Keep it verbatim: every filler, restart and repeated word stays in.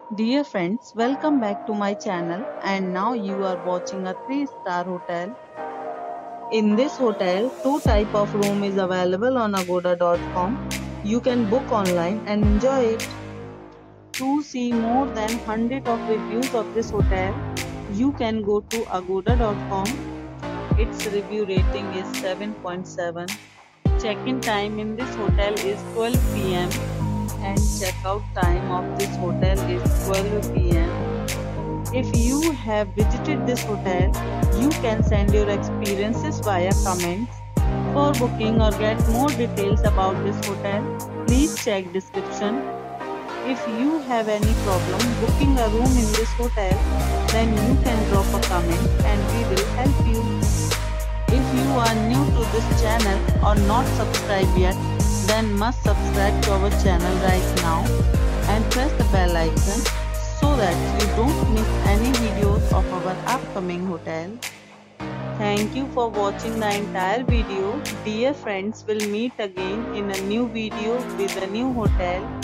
Dear friends, welcome back to my channel and now you are watching a three star hotel. In this hotel, two type of room is available on agoda dot com. You can book online and enjoy it. To see more than one hundred of reviews of this hotel, you can go to agoda dot com. Its review rating is seven point seven. Check-in time in this hotel is twelve p m and check-out time of this hotel is twelve p m If you have visited this hotel, you can send your experiences via comments. For booking or get more details about this hotel, please check description. If you have any problem booking a room in this hotel, then you can drop a comment and we will help you. If you are new to this channel or not subscribed yet, then must subscribe to our channel right now and press the bell icon so that you don't miss any videos of our upcoming hotel. Thank you for watching the entire video. Dear friends, we'll meet again in a new video with a new hotel.